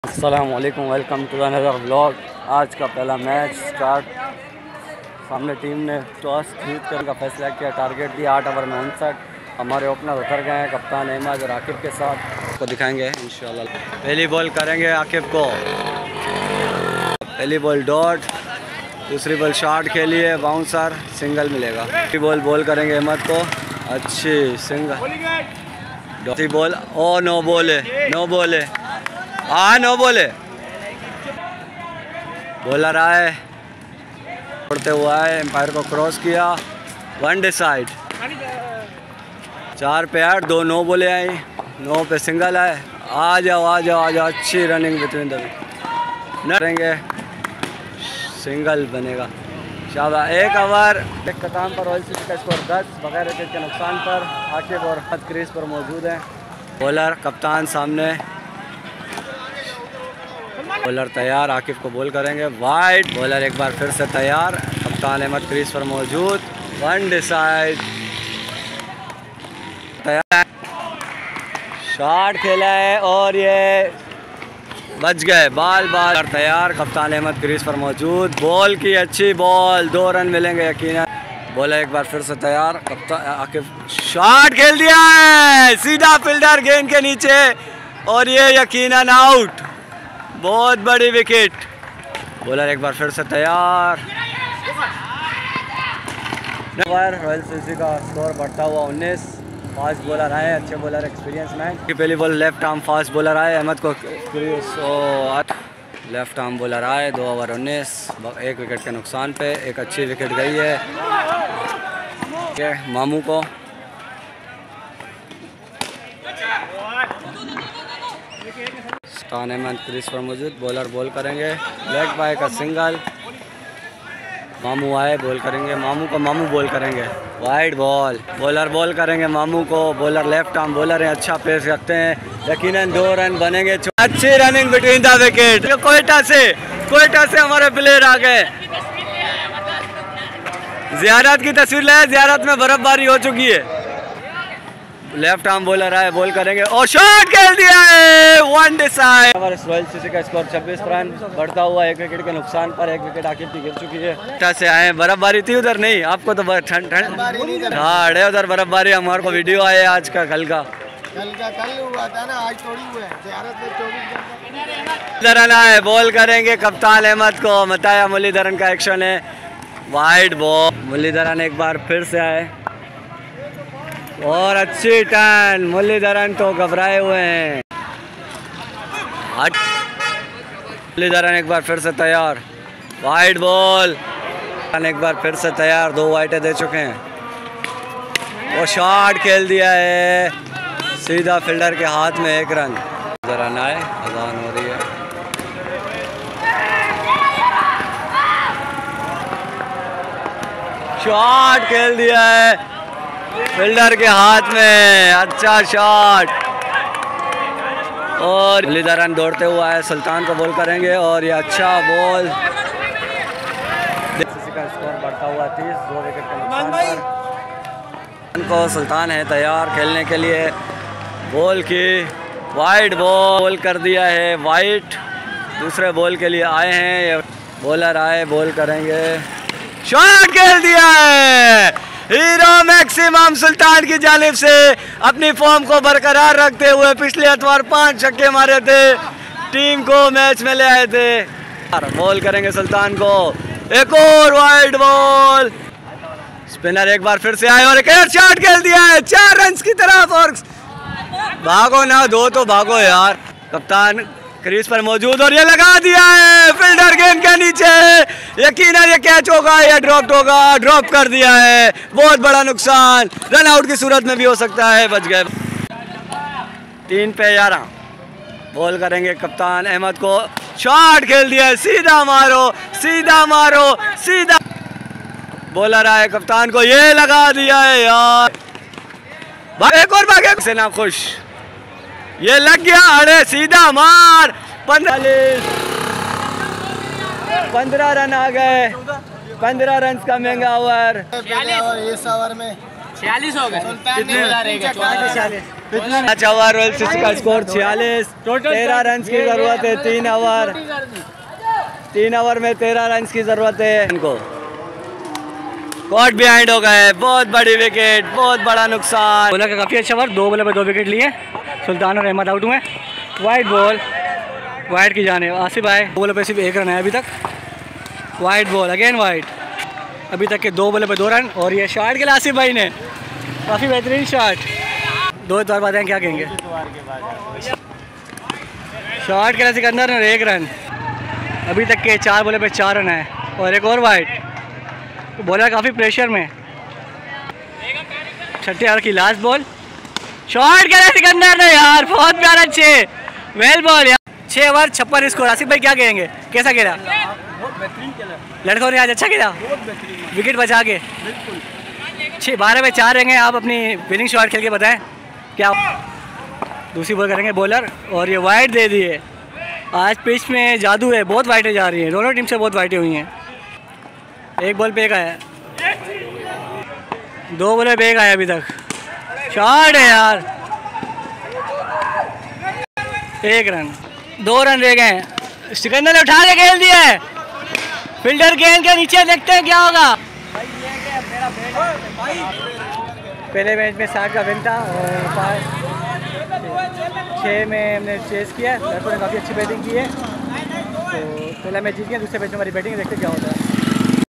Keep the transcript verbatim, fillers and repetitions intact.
अस्सलामुअलैकुम, welcome to another vlog. आज का पहला मैच स्टार्ट। सामने टीम ने टॉस जीत कर का फैसला किया, टारगेट दिया आठ ओवर में उनसठ। हमारे ओपनर उतर गए हैं, कप्तान अहमद और आकिब के साथ को दिखाएंगे इंशाल्लाह। पहली बॉल करेंगे आकिब को, पहली बॉल डॉट, दूसरी बॉल शॉट के लिए बाउंसर, सिंगल मिलेगा। पहली बॉल बॉल करेंगे अहमद को, अच्छी सिंगल। दूसरी बॉल ओ नो बॉल है, नो बॉल है, हाँ नो बोले। बॉलर आए, उड़ते हुआ है, एम्पायर को क्रॉस किया, वन डिसाइड। चार पे आठ, दो नो बोले आई, नो पे सिंगल आए। आ जाओ आ जाओ आ जाओ, अच्छी रनिंग बिटवीन द न करेंगे, सिंगल बनेगा। शाबाश, एक ओवर एक कताम पर रॉयल सिटी का स्कोर दस, बगैर विकेट के नुकसान पर आकिब और हद क्रीज पर मौजूद हैं। बॉलर कप्तान सामने, बॉलर तैयार, आकिब को बॉल करेंगे वाइड। बॉलर एक बार फिर से तैयार, कप्तान अहमद क्रीज पर मौजूद, वन डिसाइड। तैयार, शॉट खेला है और ये बच गए, बाल बाल तैयार। कप्तान अहमद क्रीज पर मौजूद, बॉल की अच्छी बॉल, दो रन मिलेंगे यकीनन। बॉलर एक बार फिर से तैयार, कप्तान आकिब शॉट खेल दिया है सीधा फील्डर गेंद के नीचे और ये यकीनन आउट, बहुत बड़ी विकेट। बॉलर एक बार फिर से तैयार, रॉयल सिटी का स्कोर बढ़ता हुआ उन्नीस। फास्ट बॉलर आए, अच्छे बॉलर, एक्सपीरियंस मैन की पहली ball left arm fast bowler आए, अहमद को लेफ्ट आर्म बॉलर आए। दो ओवर उन्नीस, एक विकेट के नुकसान पे, एक अच्छी विकेट गई है मामू को। कप्तान अहमद क्रीज पर मौजूद, बॉलर बॉल करेंगे लेग बाय का सिंगल। मामू आए, बॉल करेंगे मामू को, मामू बॉल करेंगे वाइड बॉल। बॉलर बॉल करेंगे मामू को, बॉलर लेफ्ट आर्म बॉलर है, अच्छा पेस रखते हैं, यकीनन दो रन बनेंगे। अच्छी running between the wicket. Quetta से कोयटा से हमारे प्लेयर आ गए। ज़ियारत की तस्वीर ले, ज़ियारत में बर्फबारी हो चुकी है। लेफ्ट आर्म बॉलर आए, बॉल करेंगे और शॉट खेल दिया है, वन डिसाइड। हमारे रॉयल सिटी का स्कोर छब्बीस रन, बढ़ता हुआ एक विकेट के नुकसान पर, एक विकेट आकिब की गिर चुकी है। से आए, बर्फबारी थी उधर? नहीं, आपको तो ठंड ठंड हाँ अड़े उधर बर्फबारी। हमारे को वीडियो आए आज का, कल का कल का कल हुआ था ना, आज थोड़ी हुआ है। धरन आए, बॉल करेंगे कप्तान अहमद को, बताया मुरलीधरन का एक्शन है, वाइड बॉल। मुरलीधरन एक बार फिर से आए और अच्छी टर्न, मुरलीधरन तो घबराए हुए हैं। मुरलीधरन एक बार फिर से तैयार, वाइड बॉल। एक बार फिर से तैयार, दो वाइटें दे चुके हैं। वो शॉट खेल दिया है सीधा फील्डर के हाथ में, एक रन। जरा ना आए, अजान हो रही है। शॉट खेल दिया है फील्डर के हाथ में, अच्छा शॉट। और मुरलीधरन दौड़ते हुआ है, सुल्तान को बॉल करेंगे और ये अच्छा बॉल। का स्कोर बढ़ता हुआ तीस, दो विकेट के नुकसान पर। को सुल्तान है तैयार खेलने के लिए, बॉल की वाइड बॉल कर दिया है, वाइट। दूसरे बॉल के लिए आए हैं, बॉलर आए, बॉल करेंगे, शॉट खेल दिया है। हीरो मैक्सिमम सुल्तान की जानिब से अपनी फॉर्म को बरकरार रखते हुए पिछले अतवार पांच छक्के मारे थे, टीम को मैच में ले आए थे। बॉल करेंगे सुल्तान को, एक और वाइड बॉल। स्पिनर एक बार फिर से आए और एक शॉट खेल दिया है, चार रन की तरफ। और भागो ना, दो तो भागो यार। कप्तान क्रीज पर मौजूद और ये लगा दिया है फील्डर गेंद के नीचे, यकीनन ये कैच होगा या ड्रॉप होगा, ड्रॉप कर दिया है, बहुत बड़ा नुकसान। रन आउट की सूरत में भी हो सकता है, बच गए। तीन पे ग्यारह, बॉल करेंगे कप्तान अहमद को, शॉट खेल दिया है, सीधा मारो सीधा मारो सीधा। बॉलर आए कप्तान को, ये लगा दिया है यार, एक और भागे से ना खुश, ये लग गया, अरे सीधा मार। पंद्रह पंद्रह रन आ गए, पंद्रह रन का महंगा ओवर। इस ओवर में छियालीस हो गए। पाँच ओवर रॉयल सिटी का स्कोर छियालीस। तेरह रन की जरूरत है, तीन ओवर तीन ओवर में तेरह रन की जरूरत है इनको। कॉट बिहाइंड हो गए, बहुत बड़ी विकेट, बहुत बड़ा नुकसान। बॉलर का काफ़ी अच्छा ओवर, दो बॉलर पे दो विकेट लिए। सुल्तान और अहमद आउट हुए। वाइड बॉल, वाइड की जाने आसिफ भाई, दो बॉलर पे सिर्फ एक रन है अभी तक। वाइड बॉल, अगेन वाइड, अभी तक के दो बॉलर पे दो रन। और ये शॉट के लिए आसिफ भाई ने काफ़ी बेहतरीन शॉट। दो इतवार बाद क्या कहेंगे, शॉट के लिए सिकंदर ने एक रन। अभी तक के चार बॉलर पे चार रन है और एक और वाइड। बॉलर काफ़ी प्रेशर में। छठे ओवर की लास्ट बॉल, शॉट के लिए सिकंदर ने यार, बहुत प्यारा छे, वेल बॉल यार। छः ओवर छप्पन स्कोर। आसिफ भाई क्या कहेंगे, कैसा खेला? लड़कों ने आज अच्छा खेला, विकेट बचा के। छः बारह पे चार रहेंगे। आप अपनी विनिंग शॉट खेल के बताएं क्या। दूसरी बॉल करेंगे बॉलर और ये वाइड दे दिए। आज पिच में जादू है, बहुत वाइटें जा रही हैं, दोनों टीम से बहुत वाइटें हुई हैं। एक बॉल पे एक आया, दो बॉल पे एक आया अभी तक। शॉट है यार, एक रन, दो रन रह गए। सिकंदर ने उठा के खेल दिया है, फील्डर गेंद के नीचे, देखते हैं क्या होगा। पहले मैच में साठ का विन था और पाँच छः में हमने चेस किया। लड़कों ने काफ़ी अच्छी बैटिंग की है, तो पहला मैच जीत गया। दूसरे मैच में हमारी बैटिंग देखते क्या होता है।